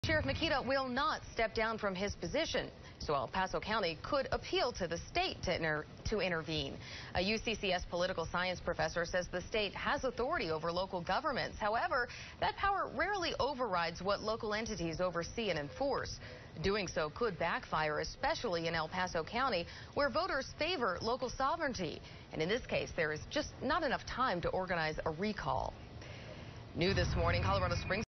Sheriff Krdo will not step down from his position, so El Paso County could appeal to the state to intervene. A UCCS political science professor says the state has authority over local governments. However, that power rarely overrides what local entities oversee and enforce. Doing so could backfire, especially in El Paso County, where voters favor local sovereignty. And in this case, there is just not enough time to organize a recall. New this morning, Colorado Springs